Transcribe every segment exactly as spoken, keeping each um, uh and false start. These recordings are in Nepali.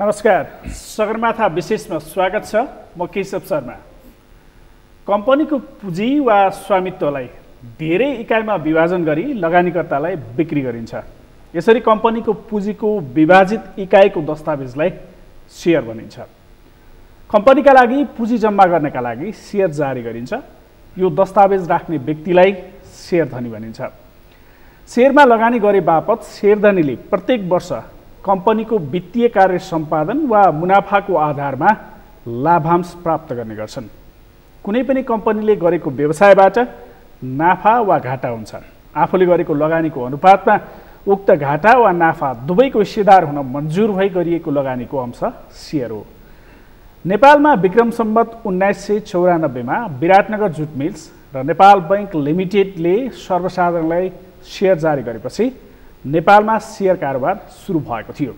नमस्कार, सगरमाथा विशेषमा स्वागत छ। म केशव शर्मा। कम्पनीको पुँजी वा स्वामित्वलाई धेरै इकाइमा विभाजन गरी लगानीकर्तालाई बिक्री गरिन्छ। यसरी कम्पनीको पुँजीको विभाजित इकाइको दस्तावेजलाई सेयर भनिन्छ। कम्पनीका लागि पुँजी जम्मा गर्नका लागि सेयर जारी गरिन्छ। यो दस्तावेज राख्ने व्यक्तिलाई सेयरधनी भनिन्छ। सेयरमा लगानी गरे बापत सेयरधनीले प्रत्येक वर्ष कम्पनीको वित्तीय कार्य सम्पादन वा मुनाफाको आधारमा लाभांश प्राप्त गर्ने गर्छन्। कुनै पनि कम्पनीले गरेको व्यवसायबाट नाफा वा घाटा हुन्छ। आफूले गरेको लगानीको अनुपातमा उक्त घाटा वा नाफा दुवैको हिस्सेदार हुन मन्जुर भई गरिएको लगानीको अंश सेयर हो। नेपालमा विक्रम सम्वत उन्नाइस सय चौरानब्बेमा विराटनगर जुट मिल्स र नेपाल बैंक लिमिटेडले सर्वसाधारणलाई सेयर जारी गरेपछि नेपालमा सेयर कारोबार सुरु भएको थियो।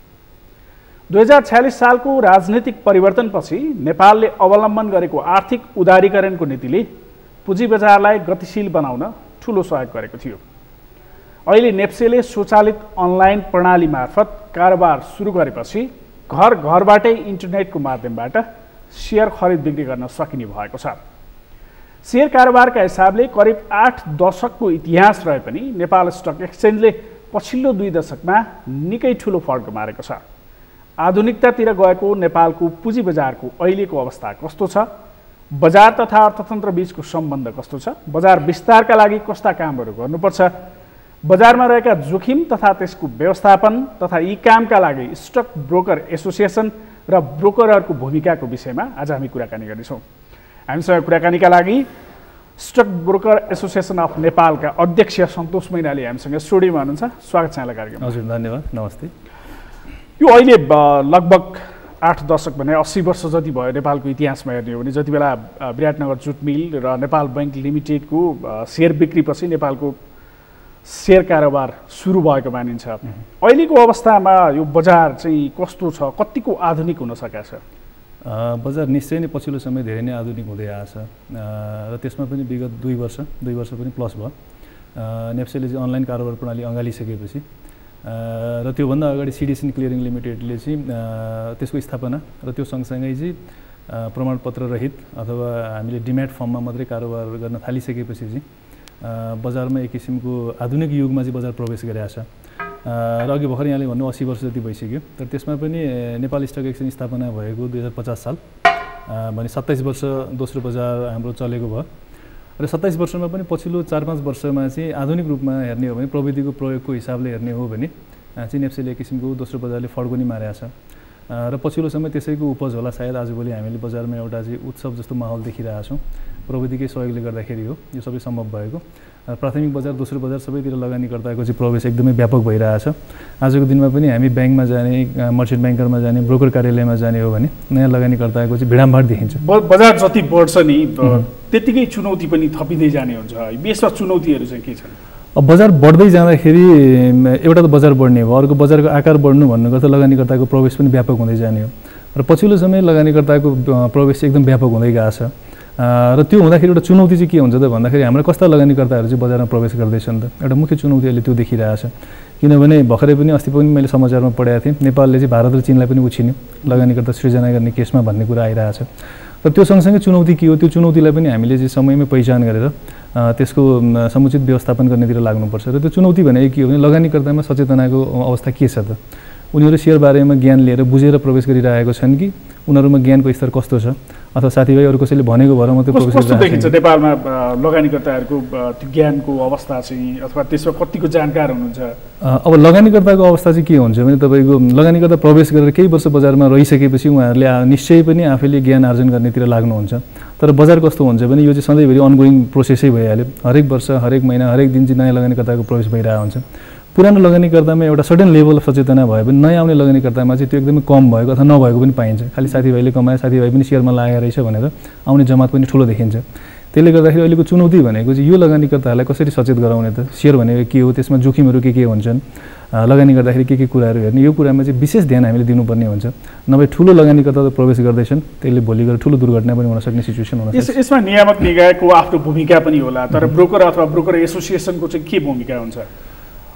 दुई हजार छयालिस सालको राजनीतिक परिवर्तनपछि नेपालले अवलम्बन गरेको आर्थिक उदारीकरणको नीतिले पुँजी बजारलाई गतिशील बनाउन ठूलो सहयोग गरेको थियो। अहिले नेप्सेले स्वचालित अनलाइन प्रणाली मार्फत कारोबार सुरु गरेपछि घर घरबाटै इन्टरनेटको माध्यमबाट सेयर खरिद बिक्री गर्न सकिने भएको छ। सेयर कारोबारका हिसाबले करिब आठ दशकको इतिहास रहे पनि नेपाल स्टक एक्सचेन्जले पछिल्लो दुई दशकमा निकै ठूलो फड्को मारेको छ। आधुनिकतातिर गएको नेपालको पुँजी बजारको अहिलेको अवस्था कस्तो छ? बजार तथा अर्थतन्त्र बीचको सम्बन्ध कस्तो छ? बजार विस्तारका लागि कस्ता कामहरू गर्नुपर्छ? बजारमा रहेका जोखिम तथा त्यसको व्यवस्थापन तथा यी कामका लागि स्टक ब्रोकर एसोसिएसन र ब्रोकरहरूको भूमिकाको विषयमा आज हामी कुराकानी गर्नेछौँ। हामीसँग कुराकानीका लागि स्टक ब्रोकर एसोसिएसन अफ नेपालका अध्यक्ष सन्तोष मैनाली हामीसँग स्टुडियोमा हुनुहुन्छ। स्वागत छ यहाँलाई कार्यक्रममा। हजुर, धन्यवाद। नमस्ते। यो अहिले लगभग आठ दशक भने अस्सी वर्ष जति भयो नेपालको इतिहासमा हेर्ने हो भने, जति बेला विराटनगर जुट मिल र नेपाल बैंक लिमिटेडको सेयर बिक्रीपछि नेपालको सेयर कारोबार सुरु भएको मानिन्छ। अहिलेको अवस्थामा यो बजार चाहिँ कस्तो छ? कतिको आधुनिक हुन सकेको छ? बजार निश्चय नै पछिल्लो समय धेरै नै आधुनिक हुँदै आएछ र त्यसमा पनि विगत दुई वर्ष दुई वर्ष पनि प्लस भयो। नेप्सेले चाहिँ अनलाइन कारोबार प्रणाली अँगालिसकेपछि र त्योभन्दा अगाडि सिडिसन क्लियरिङ लिमिटेडले चाहिँ त्यसको स्थापना र त्यो सँगसँगै चाहिँ प्रमाणपत्र रहित अथवा हामीले डिम्याट फर्ममा मात्रै कारोबार गर्न थालिसकेपछि चाहिँ बजारमा एक किसिमको आधुनिक युगमा चाहिँ बजार प्रवेश गरेको छ। र अघि भर्खर यहाँले भन्नु अस्सी वर्ष जति भइसक्यो। तर त्यसमा पनि नेपाल स्टक एक्सचेन्ज स्थापना भएको दुई हजार पचास साल भने सत्ताइस वर्ष दोस्रो बजार हाम्रो चलेको भयो। र सत्ताइस वर्षमा पनि पछिल्लो चार पाँच वर्षमा चाहिँ आधुनिक रूपमा हेर्ने हो भने, प्रविधिको प्रयोगको हिसाबले हेर्ने हो भने चाहिँ नेप्सेले एक किसिमको दोस्रो बजारले फड्को नि मारेको छ। र पछिल्लो समय त्यसैको उपज होला सायद आजभोलि हामीले बजारमा एउटा चाहिँ उत्सव जस्तो माहौल देखिरहेका छौँ। प्रविधिकै सहयोगले गर्दाखेरि हो यो सबै सम्भव भएको। प्राथमिक बजार दोस्रो बजार सबैतिर लगानीकर्ताको चाहिँ प्रवेश एकदमै व्यापक भइरहेछ। आजको दिनमा पनि हामी ब्याङ्कमा जाने, मर्चेन्ट ब्याङ्करमा जाने, ब्रोकर कार्यालयमा जाने हो भने नयाँ लगानीकर्ताको चाहिँ भिडामभाड देखिन्छ। बजार जति बढ्छ नि त्यतिकै चुनौती पनि थपिँदै जाने हुन्छ। यसमा चुनौतीहरू चाहिँ के छन्? अब बजार बढ्दै जाँदाखेरि एउटा त बजार बढ्ने हो, अर्को बजारको आकार बढ्नु भन्नुको त लगानीकर्ताको प्रवेश पनि व्यापक हुँदै जाने हो। र पछिल्लो समय लगानीकर्ताको प्रवेश एकदम व्यापक हुँदै गएको छ। र त्यो हुँदाखेरि एउटा चुनौती चाहिँ के हुन्छ त भन्दाखेरि हाम्रो कस्ता लगानीकर्ताहरू चाहिँ बजारमा प्रवेश गर्दैछन् त? एउटा मुख्य चुनौती अहिले त्यो देखिरहेछ। किनभने भर्खरै पनि अस्ति पनि मैले समाचारमा पढेको थिएँ, नेपालले चाहिँ भारत र चीनलाई पनि उछिन्यो लगानीकर्ता सृजना गर्ने केसमा भन्ने कुरा आइरहेछ। र त्यो सँगसँगै चुनौती के हो? त्यो चुनौतीलाई पनि हामीले चाहिँ समयमै पहिचान गरेर त्यसको समुचित व्यवस्थापन गर्नेतिर लाग्नुपर्छ। र त्यो चुनौती भनेको के हो भने लगानीकर्तामा सचेतनाको अवस्था के छ त? उनीहरू सेयर बारेमा ज्ञान लिएर बुझेर प्रवेश गरिरहेको छन् कि उनीहरूमा ज्ञानको स्तर कस्तो छ? अथवा साथीभाइहरू कसैले भनेको भएर मात्रै प्रवेश कस्तो देखिन्छ नेपालमा लगानीकर्ताहरूको त्यो ज्ञानको अवस्था चाहिँ, अथवा त्यसमा कतिको जानकार हुनुहुन्छ? अब लगानीकर्ताको अवस्था चाहिँ के हुन्छ भने तपाईँको लगानीकर्ता प्रवेश गरेर केही वर्ष बजारमा रहिसकेपछि उहाँहरूले निश्चय पनि आफैले ज्ञान आर्जन गर्नेतिर लाग्नुहुन्छ। तर बजार कस्तो हुन्छ भने यो चाहिँ सधैँभरि अनगोइङ प्रोसेसै भइहाल्यो। हरेक वर्ष, हरेक महिना, हरेक दिन चाहिँ नयाँ लगानीकर्ताको प्रवेश भइरहेको हुन्छ। पुरानो लगानीकर्तामा एउटा सर्टेन लेभल अफ सचेतना भयो भने नयाँ आउने लगानीकर्तामा चाहिँ त्यो एकदमै कम भएको अथवा नभएको पनि पाइन्छ। खालि साथीभाइले कमाए, साथीभाइ पनि सेयरमा लागेको रहेछ भनेर आउने जमात पनि ठुलो देखिन्छ। त्यसले गर्दाखेरि अहिलेको चुनौती भनेको चाहिँ यो लगानीकर्ताहरूलाई कसरी सचेत गराउने त? सेयर भनेको के हो? त्यसमा जोखिमहरू के के हुन्छन्? लगानी गर्दाखेरि के के कुराहरू हेर्ने, यो कुरामा चाहिँ विशेष ध्यान हामीले दिनुपर्ने हुन्छ। नभए ठुलो लगानीकर्ता त प्रवेश गर्दैछन्, त्यसले भोलि गएर ठुलो दुर्घटना पनि हुन सक्ने सिचुएसन हुन सक्छ। यसमा नियामक निकायको आफ्नो भूमिका पनि होला, तर ब्रोकर अथवा ब्रोकर एसोसिएसनको चाहिँ के भूमिका हुन्छ?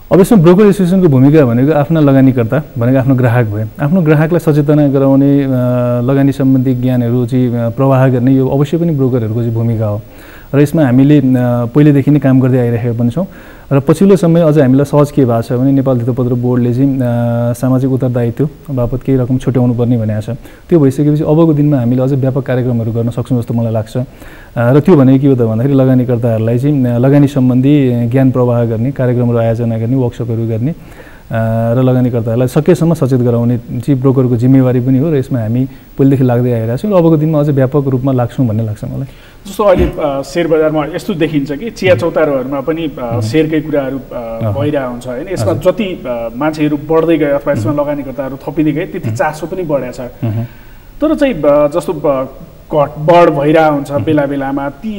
अब यसमा ब्रोकर एसोसिएसनको भूमिका भनेको आफ्ना लगानीकर्ता भनेको आफ्नो ग्राहक भयो, आफ्नो ग्राहकलाई सचेतना गराउने, लगानी सम्बन्धी ज्ञानहरू चाहिँ प्रवाह गर्ने यो अवश्य पनि ब्रोकरहरूको चाहिँ भूमिका हो र यसमा हामीले पहिलेदेखि नै काम गर्दै आइरहेका पनि छौँ र पछिल्लो समय अझ हामीलाई सहज के भएको छ भने नेपाल धितोपत्र बोर्डले चाहिँ सामाजिक उत्तरदायित्व बापत केही रकम छुट्याउनु पर्ने भनेको छ। त्यो भइसकेपछि अबको दिनमा हामीले अझ व्यापक कार्यक्रमहरू गर्न सक्छौँ जस्तो मलाई लाग्छ र त्यो भनेको के हो त भन्दाखेरि लगानीकर्ताहरूलाई चाहिँ लगानी सम्बन्धी ज्ञान प्रवाह गर्ने, कार्यक्रमहरू आयोजना गर्ने, वर्कसपहरू गर्ने र लगानीकर्ताहरूलाई सकेसम्म सचेत गराउने चाहिँ ब्रोकरको जिम्मेवारी पनि हो र यसमा हामी पहिलेदेखि लाग्दै आइरहेको छौँ र अबको दिनमा अझ व्यापक रूपमा लाग्छौँ भन्ने लाग्छ मलाई। जस्तो अहिले सेयर बजारमा यस्तो देखिन्छ कि चिया चौतारोहरूमा पनि सेयरकै कुराहरू भइरहेको हुन्छ होइन, यसमा जति मान्छेहरू बढ्दै गए अथवा यसमा लगानीकर्ताहरू थपिँदै गए त्यति चासो पनि बढेको छ। तर चाहिँ जस्तो घटबढ भइरहेको हुन्छ बेला बेलामा, ती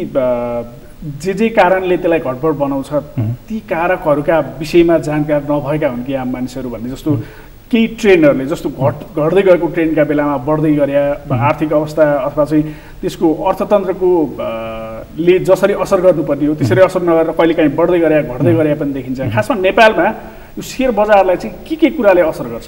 जे जे कारणले त्यसलाई घटबढ बनाउँछ ती कारकहरूका विषयमा जानकार नभएका हुन् कि आम मानिसहरू भन्ने जस्तो केही ट्रेन्डहरूले जस्तो घट घट्दै गएको ट्रेन्डका बेलामा बढ्दै गरे आर्थिक अवस्था अथवा चाहिँ त्यसको अर्थतन्त्रको ले जसरी असर गर्नुपर्ने हो त्यसरी असर नगरेर कहिलेकाहीँ बढ्दै गरे घट्दै गरे पनि देखिन्छ। खासमा नेपालमा यो सेयर बजारलाई चाहिँ के के कुराले असर गर्छ?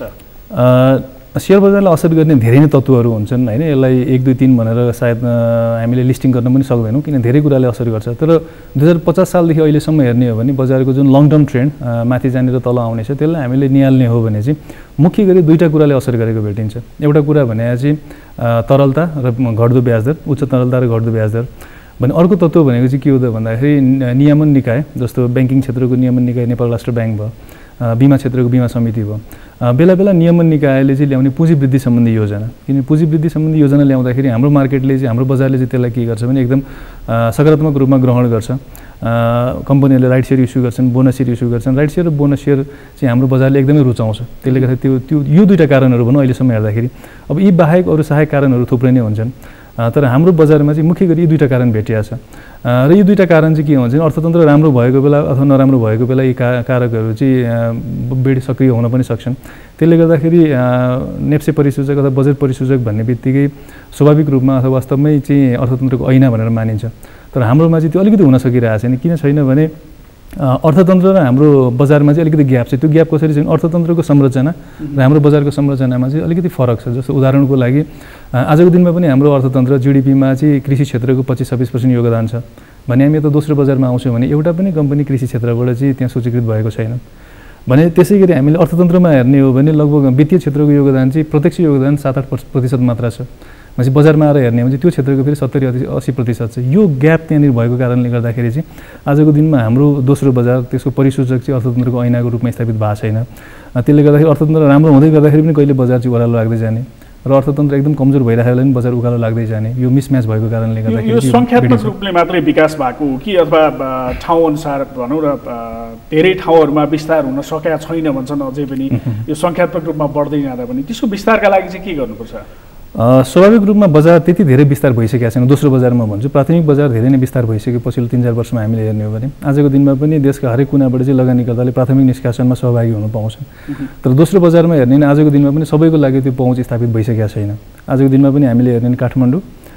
सेयर बजारलाई असर गर्ने धेरै नै तत्त्वहरू हुन्छन् होइन, यसलाई एक दुई तिन भनेर सायद हामीले लिस्टिङ गर्न पनि सक्दैनौँ किन धेरै कुराले असर गर्छ। तर दुई हजार पचास सालदेखि अहिलेसम्म हेर्ने हो भने बजारको जुन लङ टर्म ट्रेन्ड माथि जाने र तल आउने छ त्यसलाई हामीले निहाल्ने हो भने चाहिँ मुख्य गरी दुईवटा कुराले असर गरेको भेटिन्छ। एउटा कुरा भने चाहिँ तरलता र घट्दो ब्याजदर, उच्च तरलता र घट्दो ब्याजदर भने। अर्को तत्त्व भनेको चाहिँ के हो त भन्दाखेरि नियमन निकाय, जस्तो ब्याङ्किङ क्षेत्रको नियमन निकाय नेपाल राष्ट्र ब्याङ्क भयो, बिमा क्षेत्रको बिमा समिति भयो, बेला बेला नियमन निकायले चाहिँ ल्याउने पुँजी वृद्धि सम्बन्धी योजना, किन पुँजी वृद्धि सम्बन्धी योजना ल्याउँदाखेरि हाम्रो मार्केटले चाहिँ हाम्रो बजारले चाहिँ त्यसलाई के गर्छ भने एकदम सकारात्मक रूपमा ग्रहण गर्छ। कम्पनीहरूले राइट सेयर इस्यु गर्छन्, बोनस सेयर इस्यु गर्छन्। राइट सेयर र बोनस सेयर चाहिँ हाम्रो बजारले एकदमै रुचाउँछ। त्यसले गर्दा त्यो त्यो यो दुईवटा कारणहरू भनौँ अहिलेसम्म हेर्दाखेरि। अब यी बाहेक अरू सहायक कारणहरू थुप्रै नै हुन्छन्, तर हाम्रो बजारमा चाहिँ मुख्य गरी यी दुईवटा कारण भेटिएको छ र यी दुईवटा कारण चाहिँ के हुन्छ भने अर्थतन्त्र राम्रो भएको बेला अथवा नराम्रो भएको बेला यी का कारकहरू चाहिँ बढी सक्रिय हुन पनि सक्छन्। त्यसले गर्दाखेरि नेप्से परिसूचक अथवा बजेट परिसूचक भन्ने बित्तिकै स्वाभाविक रूपमा अथवा वास्तवमै चाहिँ अर्थतन्त्रको ऐना भनेर मानिन्छ। तर हाम्रोमा चाहिँ त्यो अलिकति हुन सकिरहेको छैन। किन छैन भने अर्थतन्त्र र हाम्रो बजारमा चाहिँ अलिकति ग्याप छ। त्यो ग्याप कसरी छ? अर्थतन्त्रको संरचना र हाम्रो बजारको संरचनामा चाहिँ अलिकति फरक छ। जस्तो उदाहरणको लागि आजको दिनमा पनि हाम्रो अर्थतन्त्र जिडिपीमा चाहिँ कृषि क्षेत्रको पच्चिस छब्बिस पर्सेन्ट योगदान छ भने हामी यता दोस्रो बजारमा आउँछौँ भने एउटा पनि कम्पनी कृषि क्षेत्रबाट चाहिँ त्यहाँ सूचीकृत भएको छैन भने त्यसै गरी हामीले अर्थतन्त्रमा हेर्ने हो भने लगभग वित्तीय क्षेत्रको योगदान चाहिँ प्रत्यक्ष योगदान सात आठ प्रतिशत मात्र छ। भनेपछि बजारमा आएर हेर्ने हो भने त्यो क्षेत्रको फेरि सत्तरी अस्सी प्रतिशत छ। यो ग्याप त्यहाँनिर भएको कारणले गर्दाखेरि चाहिँ आजको दिनमा हाम्रो दोस्रो बजार त्यसको परिसूचक चाहिँ अर्थतन्त्रको ऐनाको रूपमा स्थापित भएको छैन। त्यसले गर्दाखेरि अर्थतन्त्र राम्रो हुँदै गर्दाखेरि पनि कहिले बजार चाहिँ ओह्रालो लाग्दै जाने र अर्थतन्त्र एकदम कमजोर भइरहेको बेला पनि बजार उकालो लाग्दै जाने, यो मिसम्याच भएको कारणले गर्दाखेरि यो सङ्ख्यात्मक रूपले मात्रै विकास भएको हो कि अथवा ठाउँ अनुसार भनौँ र धेरै ठाउँहरूमा विस्तार हुन सकेका छैन भन्छन् अझै पनि यो सङ्ख्यात्मक रूपमा बढ्दै जाँदा पनि त्यसको विस्तारका लागि चाहिँ के गर्नुपर्छ? स्वाभाविक रूपमा बजार त्यति धेरै विस्तार भइसकेको छैन। दोस्रो बजारमा भन्छु प्राथमिक बजार धेरै नै विस्तार भइसक्यो पछिल्लो तिन चार वर्षमा हामीले हेर्ने हो भने आजको दिनमा पनि देशका हरेक कुनाबाट चाहिँ लगानीकर्ताले प्राथमिक निष्कासनमा सहभागी हुन पाउँछन्। तर दोस्रो बजारमा हेर्ने भने आजको दिनमा पनि सबैको लागि त्यो पहुँच स्थापित भइसकेको छैन। आजको दिनमा पनि हामीले हेर्ने भने काठमाडौँ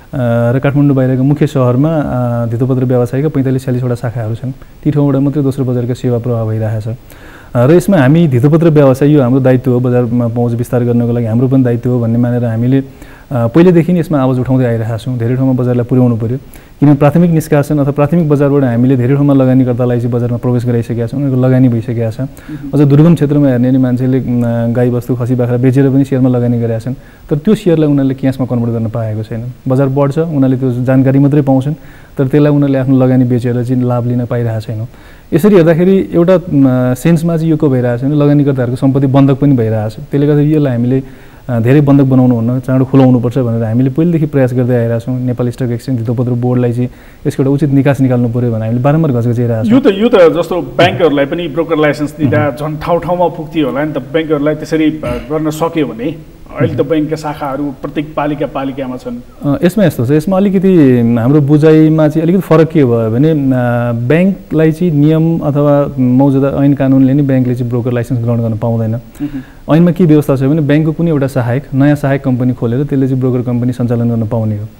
र काठमाडौँ बाहिरको मुख्य सहरमा धितोपत्र व्यवसायका पैँतालिस छ्यालिसवटा शाखाहरू छन्। ती ठाउँबाट मात्रै दोस्रो बजारको सेवा प्रवाह भइरहेको छ र यसमा हामी धितोपत्र व्यवसाय यो हाम्रो दायित्व हो, बजारमा पहुँच विस्तार गर्नको लागि हाम्रो पनि दायित्व हो भन्ने मानेर हामीले पहिलेदेखि नै यसमा आवाज उठाउँदै आइरहेका छौँ। धेरै ठाउँमा बजारलाई पुर्याउनु पऱ्यो किन प्राथमिक निष्कासन अथवा प्राथमिक बजारबाट हामीले धेरै ठाउँमा लगानीकर्तालाई चाहिँ बजारमा प्रवेश गराइसकेका छौँ, उनीहरूको लगानी भइसकेका छ। अझ दुर्गम क्षेत्रमा हेर्ने भने मान्छेले गाई बस्तु खसी बाख्रा बेचेर पनि सेयरमा लगानी गरेका छन्, तर त्यो सेयरलाई उनीहरूले क्यासमा कन्भर्ट गर्न पाएको छैन। बजार बढ्छ उनीहरूले त्यो जानकारी मात्रै पाउँछन् तर त्यसलाई उनीहरूले आफ्नो लगानी बेचेर चाहिँ लाभ लिन पाइरहेको छैन। यसरी हेर्दाखेरि एउटा सेन्समा चाहिँ यो को भइरहेको छ भने लगानीकर्ताहरूको सम्पत्ति बन्धक पनि भइरहेको छ। त्यसले गर्दा यसलाई हामीले धेरै बन्धक बनाउनु हुन्न, चाँडो खुलाउनुपर्छ भनेर हामीले पहिलेदेखि प्रयास गर्दै आइरहेका छौँ। नेपाल स्टक एक्सचेन्ज धितोपत्र बोर्डलाई चाहिँ यसको एउटा उचित निकास निकाल्नु पऱ्यो भने हामीले बारम्बार घचघचिरहेको छौँ। यो त यो त जस्तो ब्याङ्कहरूलाई पनि ब्रोकर लाइसेन्स दिँदा झन् ठाउँ ठाउँमा पुग्थ्यो होला नि त। ब्याङ्कहरूलाई त्यसरी गर्न सक्यो भने अहिले त ब्याङ्कका शाखाहरू प्रत्येक पालिका पालिकामा छन्। यसमा यस्तो छ, यसमा अलिकति हाम्रो बुझाइमा चाहिँ अलिकति फरक के भयो भने ब्याङ्कलाई चाहिँ नियम अथवा मौजुदा ऐन कानुनले नै ब्याङ्कले चाहिँ ब्रोकर लाइसेन्स ग्रहण गर्न पाउँदैन। ऐनमा के व्यवस्था छ भने ब्याङ्कको कुनै एउटा सहायक नयाँ सहायक कम्पनी खोलेर त्यसले चाहिँ ब्रोकर कम्पनी सञ्चालन गर्न पाउने हो।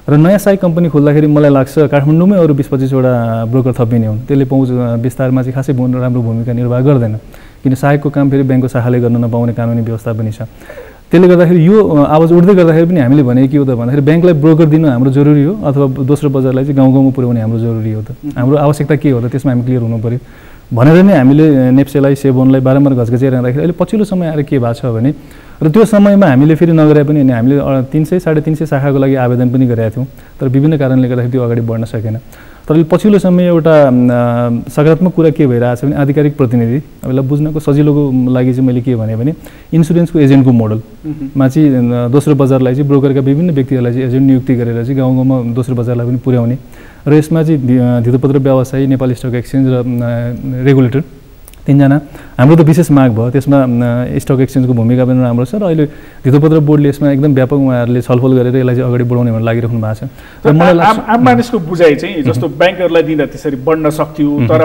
र नयाँ सहायक कम्पनी खोल्दाखेरि मलाई लाग्छ काठमाडौँमै अरू बिस पच्चिसवटा ब्रोकर थपिने हुन्, त्यसले पहुँच विस्तारमा चाहिँ खासै राम्रो भूमिका निर्वाह गर्दैन, किन सहायकको काम फेरि ब्याङ्कको शाखाले गर्न नपाउने कानुनी व्यवस्था पनि छ। त्यसले गर्दाखेरि यो आवाज उठ्दै गर्दाखेरि पनि हामीले भने के हो त भन्दाखेरि ब्याङ्कलाई ब्रोकर दिनु हाम्रो जरुरी हो अथवा दोस्रो बजारलाई चाहिँ गाउँ गाउँमा पुर्याउने हाम्रो जरुरी हो त, हाम्रो आवश्यकता के हो त, त्यसमा हामी क्लियर हुनु पऱ्यो भनेर नै हामीले नेप्सेलाई सेबोनलाई बारम्बार घचघच्याइरहँदाखेरि अहिले पछिल्लो समय आएर के भएको छ भने र त्यो समयमा हामीले फेरि नगरे पनि अनि हामीले तिन सय साढे तिन सय शाखाको लागि आवेदन पनि गरेका थियौँ, तर विभिन्न कारणले गर्दाखेरि त्यो अगाडि बढ्न सकेन। तर पछिल्लो समय एउटा सकारात्मक कुरा के भइरहेछ भने आधिकारिक प्रतिनिधि, अब यसलाई बुझ्नको सजिलोको लागि चाहिँ मैले के भने भने इन्सुरेन्सको एजेन्टको मोडलमा चाहिँ दोस्रो बजारलाई चाहिँ ब्रोकरका विभिन्न व्यक्तिहरूलाई चाहिँ एजेन्ट नियुक्ति गरेर चाहिँ गाउँ गाउँमा दोस्रो बजारलाई पनि पुर्याउने र यसमा चाहिँ धितोपत्र व्यवसायी, नेपाल स्टक एक्सचेन्ज र रेगुलेटर तीनजना हाम्रो त विशेष माग भयो, त्यसमा स्टक एक्सचेन्जको भूमिका पनि राम्रो छ र अहिले धितोपत्र बोर्डले यसमा एकदम व्यापक उहाँहरूले छलफल गरेर यसलाई चाहिँ अगाडि बढाउने भनेर लागिराख्नु भएको छ। र मलाई आम मानिसको बुझाइ चाहिँ जस्तो ब्याङ्करलाई दिँदा त्यसरी बढ्न सक्थ्यो, तर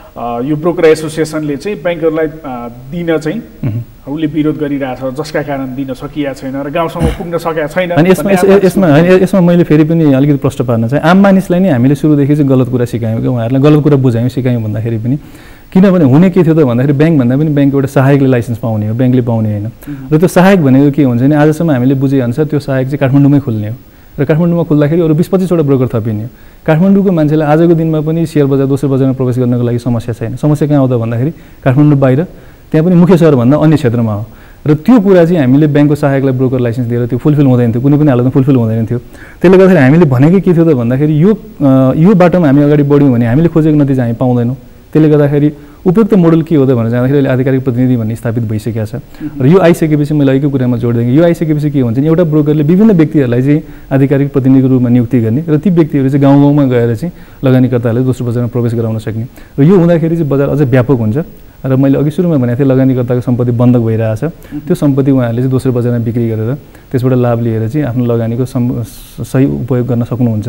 यो ब्रोकर एसोसिएसनले चाहिँ ब्याङ्करलाई दिन चाहिँ उसले विरोध गरिरहेछ, जसका कारण दिन सकिएको छैन र गाउँसम्म पुग्न सकेको छैन। अनि यसमा यसमा यसमा मैले फेरि पनि अलिकति प्रश्न पार्न चाहिँ आम मानिसलाई नै हामीले सुरुदेखि चाहिँ गलत कुरा सिकायौँ कि उहाँहरूलाई गलत कुरा बुझायौँ सिकायौँ भन्दाखेरि पनि किनभने हुने के थियो त भन्दाखेरि ब्याङ्क भन्दा पनि ब्याङ्कको एउटा सहायकले लाइसेन्स पाउने हो, ब्याङ्कले पाउने होइन। र त्यो सहायक भनेको के हुन्छ भने आजसम्म हामीले बुझेअनुसार त्यो सहायक चाहिँ काठमाडौँमै खुल्ने हो र काठमाडौँमा खुल्दाखेरि अरू बिस पच्चिसवटा ब्रोकर थपिने हो। काठमाडौँको मान्छेलाई आजको दिनमा पनि सेयर बजार दोस्रो बजारमा प्रवेश गर्नको लागि समस्या छैन। समस्या कहाँ आउँदा भन्दाखेरि काठमाडौँ बाहिर त्यहाँ पनि मुख्य सहरभन्दा अन्य क्षेत्रमा हो र त्यो कुरा चाहिँ हामीले ब्याङ्कको सहायकलाई ब्रोकर लाइसेन्स दिएर त्यो फुलफिल हुँदैन थियो, कुनै पनि हालतमा फुलफिल हुँदैन थियो। त्यसले गर्दाखेरि हामीले भनेको के थियो त भन्दाखेरि यो यो बाटोमा हामी अगाडि बढ्यौँ भने हामीले खोजेको नतिजा हामी पाउँदैनौँ। त्यसले गर्दाखेरि उपयुक्त मोडल के हो त भनेर जाँदाखेरि अहिले आधिकारिक प्रतिनिधि भन्ने स्थापित भइसकेको छ र यो आइसकेपछि मैले अहिलेको कुरामा जोड दिएँ, यो आइसकेपछि के हुन्छ भने एउटा ब्रोकरले विभिन्न व्यक्तिहरूलाई चाहिँ आधिकारिक प्रतिनिधिको रूपमा नियुक्ति गर्ने र ती व्यक्तिहरू चाहिँ गाउँ गाउँमा गएर चाहिँ लगानीकर्ताहरूले दोस्रो बजारमा प्रवेश गराउन सक्ने र यो हुँदाखेरि चाहिँ बजार अझै व्यापक हुन्छ र मैले अघि सुरुमा भनेको थिएँ लगानीकर्ताको सम्पत्ति बन्धक भइरहेछ, त्यो सम्पत्ति उहाँहरूले चाहिँ दोस्रो बजारमा बिक्री गरेर त्यसबाट लाभ लिएर चाहिँ आफ्नो लगानीको सही उपयोग गर्न सक्नुहुन्छ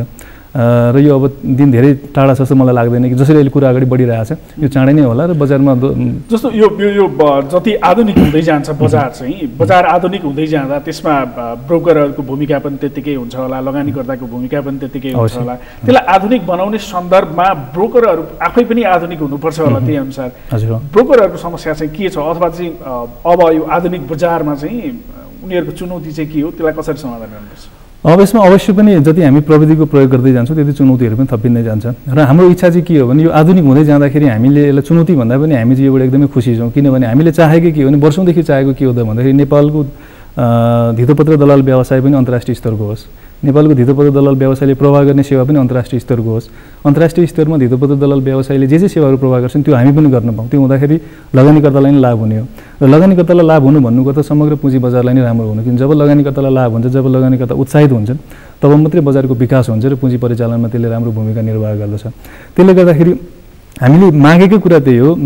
र यो अब दिन धेरै टाढा छ जस्तो मलाई लाग्दैन कि जसरी अहिले कुरा अगाडि बढिरहेछ यो चाँडै नै होला र बजारमा जस्तो यो यो जति आधुनिक हुँदै जान्छ बजार चाहिँ बजार आधुनिक हुँदै जाँदा त्यसमा ब्रोकरहरूको भूमिका पनि त्यत्तिकै हुन्छ होला, लगानीकर्ताको भूमिका पनि त्यत्तिकै हुन्छ होला। त्यसलाई आधुनिक बनाउने सन्दर्भमा ब्रोकरहरू आफै पनि आधुनिक हुनुपर्छ होला, त्यही अनुसार ब्रोकरहरूको समस्या चाहिँ के छ अथवा चाहिँ अब यो आधुनिक बजारमा चाहिँ उनीहरूको चुनौती चाहिँ के हो, त्यसलाई कसरी समाधान गर्नुपर्छ? अब यसमा अवश्य पनि जति हामी प्रविधिको प्रयोग गर्दै जान्छौँ त्यति चुनौतीहरू पनि थपिँदै जान्छ र हाम्रो इच्छा चाहिँ के हो भने यो आधुनिक हुँदै जाँदाखेरि हामीले यसलाई चुनौती भन्दा पनि हामी चाहिँ एउटा एकदमै खुसी छौँ, किनभने हामीले चाहेको के हो भने वर्षौँदेखि चाहेको के हो त भन्दाखेरि नेपालको धितोपत्र दलाल व्यवसाय पनि अन्तर्राष्ट्रिय स्तरको होस्, नेपालको धितोपत्र दलाल व्यवसायले प्रवाह गर्ने सेवा पनि अन्तर्राष्ट्रिय स्तरको होस्, अन्तर्राष्ट्रिय स्तरमा धितोपत्र दलाल व्यवसायले जे जे सेवाहरू प्रवाह गर्छन् त्यो हामी पनि गर्न पाऊँ। त्यो हुँदाखेरि लगानीकर्तालाई नै लाभ हुने हो र लगानीकर्तालाई लाभ हुनु भन्नुको त समग्र पुँजी बजारलाई नै राम्रो हुनु, किन जब लगानीकर्तालाई लाभ हुन्छ, जब लगानीकर्ता उत्साहित हुन्छन् तब मात्रै बजारको विकास हुन्छ र पुँजी परिचालनमा त्यसले राम्रो भूमिका निर्वाह गर्दछ। त्यसले गर्दाखेरि हामीले मागेकै कुरा त्यही हो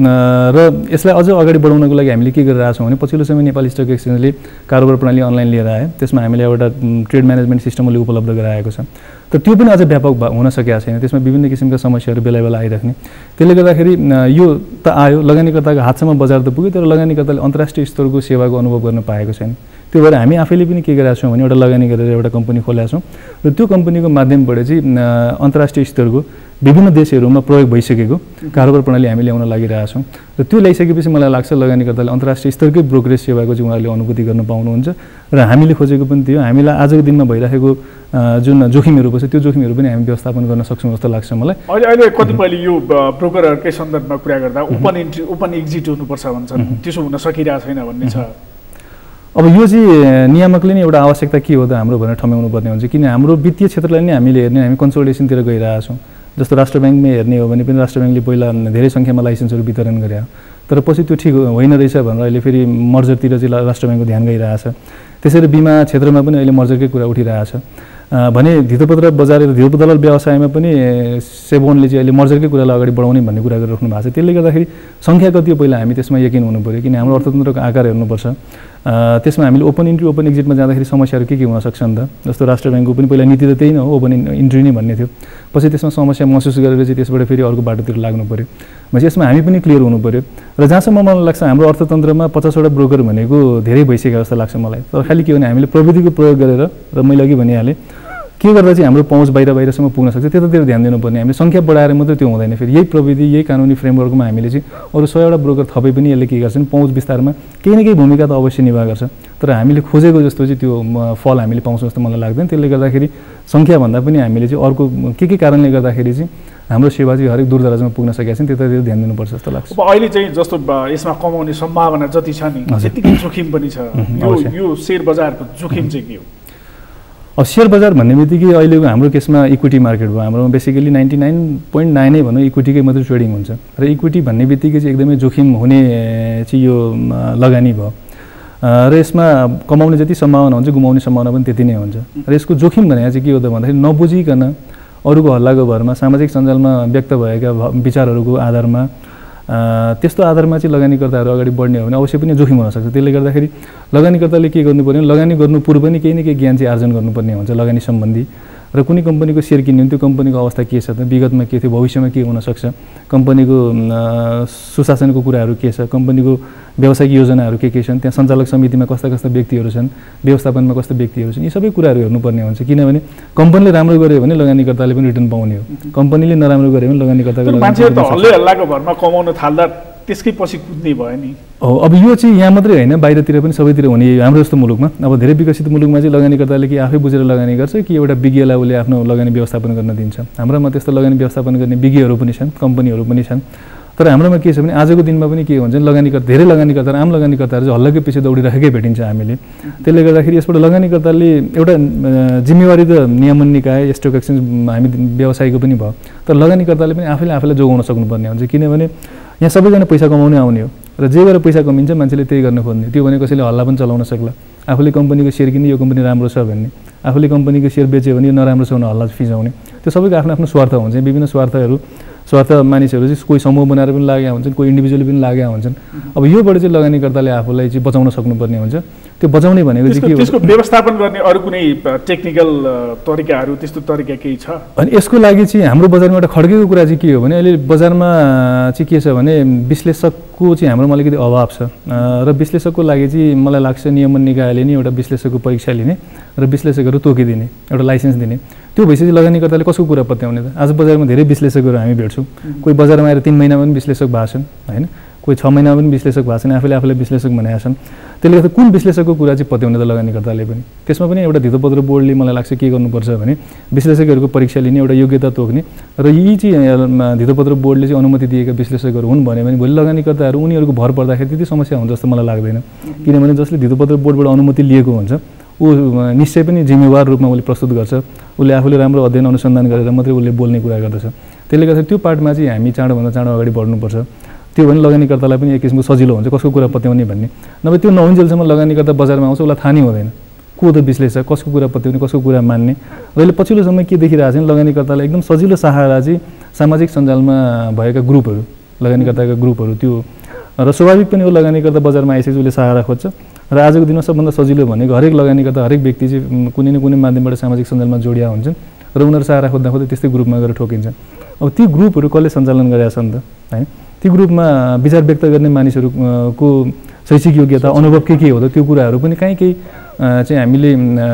र यसलाई अझ अगाडि बढाउनको लागि हामीले के गरिरहेछौँ भने पछिल्लो समय नेपाल स्टक एक्सचेन्जले कारोबार प्रणाली अनलाइन लिएर आयो, त्यसमा हामीले एउटा ट्रेड म्यानेजमेन्ट सिस्टमले उपलब्ध गराएको छ, तर त्यो पनि अझ व्यापक हुन सकेको छैन, त्यसमा विभिन्न किसिमका समस्याहरू बेला बेला आइराख्ने। त्यसले गर्दाखेरि यो त आयो, लगानीकर्ताको हातसम्म बजार त पुग्यो, तर लगानीकर्ताले अन्तर्राष्ट्रिय स्तरको सेवाको अनुभव गर्न पाएको छैन। त्यो भएर हामी आफैले पनि के गरेका छौँ भने एउटा लगानी गरेर एउटा कम्पनी खोलेका छौँ र त्यो कम्पनीको माध्यमबाट चाहिँ अन्तर्राष्ट्रिय स्तरको विभिन्न देशहरूमा प्रयोग भइसकेको कारोबार प्रणाली हामी ल्याउन लागिरहेछौँ र त्यो ल्याइसकेपछि मलाई लाग्छ लगानीकर्ताले अन्तर्राष्ट्रिय स्तरकै ब्रोकरेज सेवाको चाहिँ उहाँहरूले अनुभूति गर्न पाउनुहुन्छ र हामीले खोजेको पनि थियो। हामीलाई आजको दिनमा भइरहेको जुन जोखिमहरू छ त्यो जोखिमहरू पनि हामी व्यवस्थापन गर्न सक्छौँ जस्तो लाग्छ मलाई। अहिले अहिले कतिपयले यो ब्रोकरहरूकै सन्दर्भमा कुरा गर्दा ओपन इन्ट्री ओपन एक्जिट हुनुपर्छ भन्छन्, त्यसो हुन सकिरहेको छैन भन्ने छ। अब यो चाहिँ नियामकले नै एउटा आवश्यकता के हो त हाम्रो भनेर ठम्याउनु पर्ने हुन्छ, किन हाम्रो वित्तीय क्षेत्रलाई नै हामीले हेर्ने हामी कन्सोलिडेसनतिर गइरहेछौँ। जस्तो राष्ट्र ब्याङ्कमै हेर्ने हो भने पनि राष्ट्र ब्याङ्कले पहिला धेरै सङ्ख्यामा लाइसेन्सहरू वितरण गरे, तर पछि त्यो ठिक होइन रहेछ भनेर अहिले फेरि मर्जरतिर चाहिँ राष्ट्र ब्याङ्कको ध्यान गइरहेछ। त्यसरी बिमा क्षेत्रमा पनि अहिले मर्जरकै कुरा उठिरहेछ भने धितोपत्र बजार र धितोपत्र दलाल व्यवसायमा पनि सेबोनले चाहिँ अहिले मर्जरकै कुरालाई अगाडि बढाउने भन्ने कुरा गरिराख्नु भएको छ। त्यसले गर्दाखेरि सङ्ख्या कति हो पहिला हामी त्यसमा यकिन हुनु पऱ्यो, किन हाम्रो अर्थतन्त्रको आकार हेर्नुपर्छ। त्यसमा हामीले ओपन इन्ट्री ओपन एक्जिटमा जाँदाखेरि समस्याहरू के के हुन सक्छन् त, जस्तो राष्ट्र ब्याङ्कको पनि पहिला नीति त त्यही नै हो, ओपन इन्ट्री नै भन्ने थियो, पछि त्यसमा समस्या महसुस गरेर चाहिँ त्यसबाट फेरि अर्को बाटोतिर लाग्नु पऱ्यो। भनेपछि यसमा हामी पनि क्लियर हुनु पऱ्यो र जहाँसम्म मलाई लाग्छ हाम्रो अर्थतन्त्रमा पचासवटा ब्रोकर भनेको धेरै भइसक्यो जस्तो लाग्छ मलाई। तर खालि के भने हामीले प्रविधिको प्रयोग गरेर र मैले अघि भनिहालेँ के गर्दा चाहिँ हाम्रो पहुँच बाहिर बाहिरसम्म पुग्न सक्छ त्यतातिर ध्यान दिनुपर्ने। हामीले सङ्ख्या बढाएर मात्रै त्यो हुँदैन। फेरि यही प्रविधि यही कानुनी फ्रेमवर्कमा हामीले चाहिँ अरू सयवटा ब्रोकर थपे पनि यसले के गर्छन् पहुँच विस्तारमा केही न केही भूमिका त अवश्य निर्वाह गर्छ। तर हामीले खोजेको जस्तो चाहिँ त्यो फल हामीले पाउँछौँ जस्तो मलाई लाग्दैन। त्यसले गर्दाखेरि सङ्ख्याभन्दा पनि हामीले चाहिँ अर्को के के कारणले गर्दाखेरि चाहिँ हाम्रो सेवा चाहिँ हरेक दूर दराजमा पुग्न सकेका छन् त्यतातिर ध्यान दिनुपर्छ जस्तो लाग्छ। अब अहिले चाहिँ जस्तो यसमा कमाउने सम्भावना जति छ नि त्यतिकै जोखिम पनि छ। यो यो सेयर बजारको जोखिम चाहिँ के हो? अब सेयर बजार भन्ने बित्तिकै अहिलेको हाम्रो केसमा इक्विटी मार्केट भयो। हाम्रोमा बेसिकली नाइन्टी नाइन पोइन्ट नाइनै भनौँ इक्विटीकै मात्रै ट्रेडिङ हुन्छ र इक्विटी भन्ने बित्तिकै चाहिँ एकदमै जोखिम हुने चाहिँ यो लगानी भयो र यसमा कमाउने जति सम्भावना हुन्छ गुमाउने सम्भावना पनि त्यति नै हुन्छ। र यसको जोखिम भनेको चाहिँ के हो त भन्दाखेरि नबुझिकन अरूको हल्लाको भरमा सामाजिक सञ्जालमा व्यक्त भएका विचारहरूको आधारमा त्यस्तो आधारमा चाहिँ लगानीकर्ताहरू अगाडि बढ्ने हो भने अवश्य पनि जोखिम हुनसक्छ। त्यसले गर्दाखेरि लगानीकर्ताले के गर्नु पर्ने लगानी गर्नु पूर्व पनि केही न केही ज्ञान चाहिँ आर्जन गर्नुपर्ने हुन्छ लगानी सम्बन्धी। र कुनै कम्पनीको सेयर किन्यो भने त्यो कम्पनीको अवस्था के छ त, विगतमा के थियो, भविष्यमा के हुनसक्छ, कम्पनीको सुशासनको कुराहरू के छ, कम्पनीको व्यावसायिक योजनाहरू के के छन्, त्यहाँ सञ्चालक समितिमा कस्ता कस्ता व्यक्तिहरू छन्, व्यवस्थापनमा कस्ता व्यक्तिहरू छन्, यी सबै कुराहरू हेर्नुपर्ने हुन्छ। किनभने कम्पनीले राम्रो गर्यो भने लगानीकर्ताले पनि रिटर्न पाउने हो, कम्पनीले नराम्रो गर्यो भने लगानीकर्ताको मान्छेहरू त हल्लै हल्लाको भरमा कमाउन थाल्दा त्यसकै पछि कुद्ने भयो नि। हो, अब यो चाहिँ यहाँ मात्रै होइन बाहिरतिर पनि सबैतिर हुने। हाम्रो जस्तो मुलुकमा अब धेरै विकसित मुलुकमा चाहिँ लगानीकर्ताले कि आफै बुझेर लगानी गर्छ कि एउटा विज्ञलाई उसले आफ्नो लगानी व्यवस्थापन गर्न दिन्छ। हाम्रोमा त्यस्तो लगानी व्यवस्थापन गर्ने विज्ञहरू पनि छन्, कम्पनीहरू पनि छन्। तर हाम्रोमा के छ भने आजको दिनमा पनि के हुन्छ लगानीकर्ता धेरै लगानीकर्ता आम लगानीकर्ताहरू चाहिँ हल्लाकै पछि दौडिरहेकै भेटिन्छ हामीले। त्यसले गर्दाखेरि यसबाट लगानीकर्ताले एउटा जिम्मेवारी त नियमन निकाय स्टक एक्सचेन्ज हामी व्यवसायको पनि भयो, तर लगानीकर्ताले पनि आफैले आफैलाई जोगाउन सक्नुपर्ने हुन्छ। किनभने यहाँ सबैजना पैसा कमाउने आउने हो र जे गरेर पैसा कमिन्छ मान्छेले त्यही गर्न खोज्ने। त्यो भने कसैले हल्ला पनि चलाउन सक्ला, आफूले कम्पनीको सेयर किन्ने यो कम्पनी राम्रो छ भन्ने, आफूले कम्पनीको सेयर बेच्यो भने यो नराम्रो छ भने हल्ला फिजाउने। त्यो सबैको आफ्नो आफ्नो स्वार्थ हुन्छ। विभिन्न स्वार्थहरू स्वार्थ मानिसहरू चाहिँ कोही समूह बनाएर पनि लागेका हुन्छन्, कोही इन्डिभिजुअली पनि लागेका हुन्छन्। अब योबाट चाहिँ लगानीकर्ताले आफूलाई चाहिँ बचाउन सक्नुपर्ने हुन्छ। त्यो बचाउने भनेको चाहिँ के हो, त्यसको व्यवस्थापन गर्ने अरू कुनै टेक्निकल तरिकाहरू त्यस्तो तरिका केही छ? अनि यसको लागि चाहिँ हाम्रो बजारमा एउटा खड्केको कुरा चाहिँ के हो भने अहिले बजारमा चाहिँ के छ भने विश्लेषकको चाहिँ हाम्रोमा अलिकति अभाव छ र विश्लेषकको लागि चाहिँ मलाई लाग्छ नियमन निकायले नि एउटा विश्लेषकको परीक्षा लिने र विश्लेषकहरू तोकिदिने, एउटा लाइसेन्स दिने। त्यो भइसकेपछि लगानीकर्ताले कसको कुरा पत्याउने त? आज बजारमा धेरै विश्लेषकहरू हामी भेट्छौँ। कोही बजारमा आएर तिन महिनामा पनि विश्लेषक भएको छन् होइन, कोही छ महिनामा पनि विश्लेषक भएको छन्, आफूले आफूलाई विश्लेषक भनेका छन्। त्यसले गर्दा कुन विश्लेषकको कुरा चाहिँ पत्याउने त लगानीकर्ताले पनि? त्यसमा पनि एउटा धितोपत्र बोर्डले मलाई लाग्छ के गर्नुपर्छ भने विश्लेषकहरूको परीक्षा लिने, एउटा योग्यता तोक्ने र यी चाहिँ धितोपत्र बोर्डले चाहिँ अनुमति दिएका विश्लेषकहरू हुन् भन्यो भने भोलि लगानीकर्ताहरू उनीहरूको भर पर्दाखेरि त्यति समस्या हुन्छ जस्तो मलाई लाग्दैन। किनभने जसले धितोपत्र बोर्डबाट अनुमति लिएको हुन्छ ऊ निश्चय पनि जिम्मेवार रूपमा उसले प्रस्तुत गर्छ, उसले आफूले राम्रो अध्ययन अनुसन्धान गरेर मात्रै उसले बोल्ने कुरा गर्दछ। त्यसले गर्दा त्यो पार्टमा चाहिँ हामी चाँडोभन्दा चाँडो अगाडि बढ्नुपर्छ। त्यो भने लगानीकर्तालाई पनि एक किसिमको सजिलो हुन्छ कसको कुरा पत्याउने भन्ने। नभए त्यो नहुन्जेलसम्म लगानीकर्ता बजारमा आउँछ उसलाई थाहा नै हुँदैन को त विश्लेषक, कसको कुरा पत्याउने, कसको कुरा मान्ने। र अहिले पछिल्लो समय के देखिरहेको छ भने लगानीकर्तालाई एकदम सजिलो सहारा चाहिँ सामाजिक सञ्जालमा भएका ग्रुपहरू, लगानीकर्ताका ग्रुपहरू त्यो र स्वाभाविक पनि हो लगानीकर्ता बजारमा आइसकेपछि उसले सहारा खोज्छ। र आजको दिनमा सबभन्दा सजिलो भनेको हरेक लगानीकर्ता हरेक व्यक्ति चाहिँ कुनै न कुनै माध्यमबाट सामाजिक सञ्जालमा जोडिया हुन्छन् र उनीहरू सहारा खोज्दा खोज्दै त्यस्तै ग्रुपमा गएर ठोकिन्छन्। अब ती ग्रुपहरू कसले सञ्चालन गरेका छन् त होइन? ती ग्रुपमा विचार व्यक्त गर्ने मानिसहरूको शैक्षिक योग्यता अनुभव के के हो त त्यो कुराहरू पनि काहीँ केही चाहिँ हामीले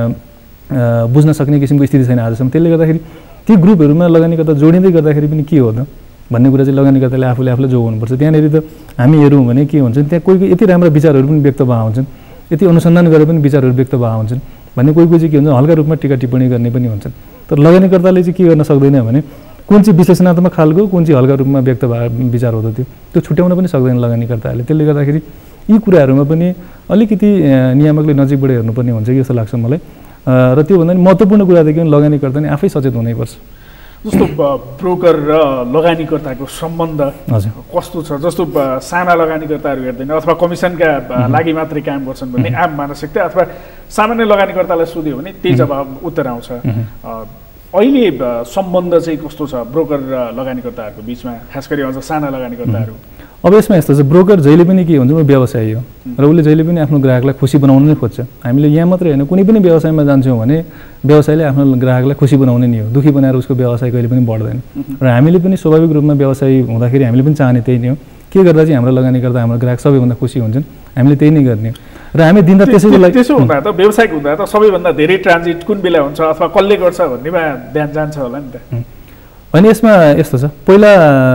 बुझ्न सक्ने किसिमको स्थिति छैन आजसम्म। त्यसले गर्दाखेरि ती ग्रुपहरूमा लगानीकर्ता जोडिँदै गर्दाखेरि पनि के हो त भन्ने कुरा चाहिँ लगानीकर्ताले आफूले आफूलाई जोगाउनुपर्छ। त्यहाँनिर त हामी हेरौँ भने के हुन्छ त्यहाँ कोही कोही यति राम्रा विचारहरू पनि व्यक्त भएका हुन्छन्, यति अनुसन्धान गरेर पनि विचारहरू व्यक्त भएका हुन्छन् भन्ने कोही कोही चाहिँ के हुन्छ हल्का रूपमा टिका टिप्पणी गर्ने पनि हुन्छन्। तर लगानीकर्ताले चाहिँ के गर्न सक्दैन भने कुन चाहिँ विश्लेषणात्मक खालको कुन चाहिँ हल्का रूपमा व्यक्त भए विचार हो त त्यो त्यो छुट्याउन पनि सक्दैन लगानीकर्ताहरूले। त्यसले गर्दाखेरि यी कुराहरूमा पनि अलिकति नियामकले नजिकबाट हेर्नुपर्ने हुन्छ कि जस्तो लाग्छ मलाई। र त्योभन्दा पनि महत्त्वपूर्ण कुरा त के भने लगानीकर्ता नि आफै सचेत हुनैपर्छ। जस्तो ब्रोकर र लगानीकर्ताको सम्बन्ध कस्तो छ? जस्तो साना लगानीकर्ताहरू हेर्दैन अथवा कमिसनका लागि मात्रै काम गर्छन् भन्ने आम मानसिकता, अथवा सामान्य लगानीकर्तालाई सोध्यो भने त्यही जवाब उत्तर आउँछ। अहिले सम्बन्ध चाहिँ कस्तो छ ब्रोकर र लगानीकर्ताहरूको बिचमा, खास गरी अझ साना लगानीकर्ताहरू? अब यसमा यस्तो छ, ब्रोकर जहिले पनि के हुन्छ म व्यवसायी हो र उसले जहिले पनि आफ्नो ग्राहकलाई खुसी बनाउन नै खोज्छ। हामीले यहाँ मात्रै होइन कुनै पनि व्यवसायमा जान्छौँ भने व्यवसायले आफ्नो ग्राहकलाई खुसी बनाउने नै हो, दुःखी बनाएर उसको व्यवसाय कहिले पनि बढ्दैन। र हामीले पनि स्वाभाविक रूपमा व्यवसायी हुँदाखेरि हामीले पनि चाहने त्यही नै हो, के गर्दा चाहिँ हाम्रो लगानीकर्ता हाम्रो ग्राहक सबैभन्दा खुसी हुन्छन्, हामीले त्यही नै गर्ने। र हामी दिनरात त्यसैको लागि त्यसो हुँदा त व्यवसायिक हुँदा त सबैभन्दा धेरै ट्रान्जिट कुन बेला हुन्छ अथवा कसले गर्छ भन्नेमा ध्यान जान्छ होला नि त। अनि यसमा यस्तो छ, पहिला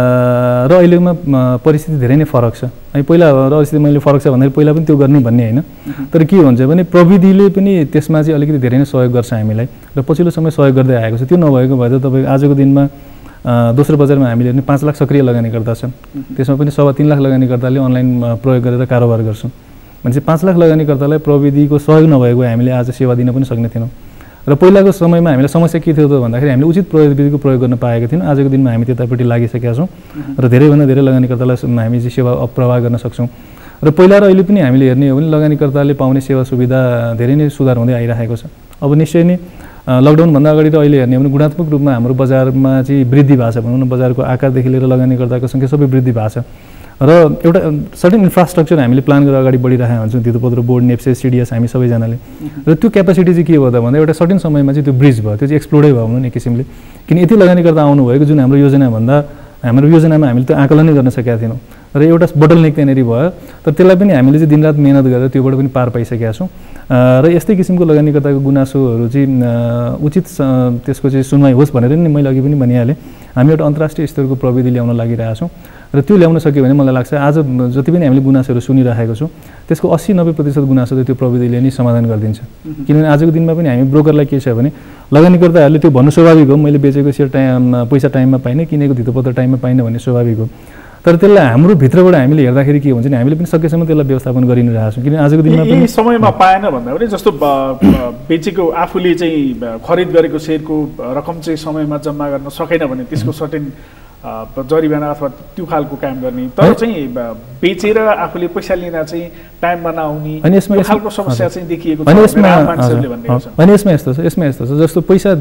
र अहिलेमा परिस्थिति धेरै नै फरक छ। अनि पहिला र अहिले मैले फरक छ भन्दाखेरि पहिला पनि त्यो गर्ने भन्ने होइन, तर के हुन्छ भने प्रविधिले पनि त्यसमा चाहिँ अलिकति धेरै नै सहयोग गर्छ हामीलाई र पछिल्लो समय सहयोग गर्दै आएको छ। त्यो नभएको भए त तपाईँ आजको दिनमा दोस्रो बजारमा हामीले हेर्ने पाँच लाख सक्रिय लगानीकर्ता छन्, त्यसमा पनि सवा तिन लाख लगानीकर्ताले अनलाइन प्रयोग गरेर कारोबार गर्छौँ। भनेपछि पाँच लाख लगानीकर्तालाई प्रविधिको सहयोग नभएको हामीले आज सेवा दिन पनि सक्ने थिएनौँ। र पहिलाको समयमा हामीलाई समस्या के थियो त भन्दाखेरि हामीले उचित प्रविधिको प्रयोग गर्न पाएका थियौँ। आजको दिनमा हामी त्यतापट्टि लागिसकेका छौँ र धेरैभन्दा धेरै लगानीकर्तालाई हामी चाहिँ सेवा प्रवाह गर्न सक्छौँ। र पहिला र अहिले पनि हामीले हेर्ने हो भने लगानीकर्ताले पाउने सेवा सुविधा धेरै नै सुधार हुँदै आइरहेको छ। अब निश्चय नै लकडाउनभन्दा अगाडि र अहिले हेर्ने हो भने गुणात्मक रूपमा हाम्रो बजारमा चाहिँ वृद्धि भएको छ भनौँ न, बजारको आकारदेखि लिएर लगानीकर्ताको सङ्ख्या सबै वृद्धि भएको छ र एउटा सर्टेन इन्फ्रास्ट्रक्चर हामीले प्लान गरेर अगाडि बढिरहेका हुन्छौँ। धितोपत्रो बोर्ड, नेप्से, सिडिएस हामी सबैजनाले। र त्यो क्यापासिटी चाहिँ के भयो त भन्दा एउटा सर्टेन समयमा चाहिँ त्यो ब्रिज भयो, त्यो चाहिँ एक्सप्लोडै भयो भनौँ न एक किसिमले। किन यति लगानीकर्ता आउनुभएको जुन हाम्रो योजनाभन्दा हाम्रो योजनामा हामीले त्यो आकलनै गर्न सकेका थिएनौँ र एउटा बोटलनेक त्यहाँनिर भयो। तर त्यसलाई पनि हामीले चाहिँ दिनरात मेहनत गरेर त्योबाट पनि पार पाइसकेका छौँ र यस्तै किसिमको लगानीकर्ताको गुनासोहरू चाहिँ उचित त्यसको चाहिँ सुनवाई होस् भनेर नि मैले अघि पनि भनिहालेँ। हामी एउटा अन्तर्राष्ट्रिय स्तरको प्रविधि ल्याउन लागिरहेका छौँ र त्यो ल्याउन सक्यो भने मलाई लाग्छ आज जति पनि हामीले गुनासोहरू सुनिरहेको छौँ त्यसको अस्सी नब्बे प्रतिशत गुनासो चाहिँ त्यो प्रविधिले नै समाधान गरिदिन्छ। किनभने आजको दिनमा पनि हामी ब्रोकरलाई के छ भने लगानीकर्ताहरूले त्यो भन्नु स्वाभाविक हो, मैले बेचेको सेयर टाइम पैसा टाइममा पाइनँ, किनेको धितोपत्र टाइममा पाइनँ भन्ने स्वाभाविक हो। तर त्यसलाई हाम्रो भित्रबाट हामीले हेर्दाखेरि के हुन्छ नि, हामीले पनि सकेसम्म त्यसलाई व्यवस्थापन गरि नै रहेको छौँ। किन आजको दिनमा पनि समयमा पाएन भन्दा पनि जस्तो बेचेको आफूले चाहिँ खरिद गरेको सेयरको रकम चाहिँ समयमा जम्मा गर्न सकेन भने त्यसको सर्टेन जरिवाना अथवा त्यो खालको काम गर्ने, तर चाहिँ बेचेर आफूले पैसा लिन चाहिँ टाइममा नआउने अनि यसमा यो खालको समस्या चाहिँ देखिएको छ। अनि यसमा छ अनि यसमा यस्तो छ यसमा यस्तो छ जस्तो पैसा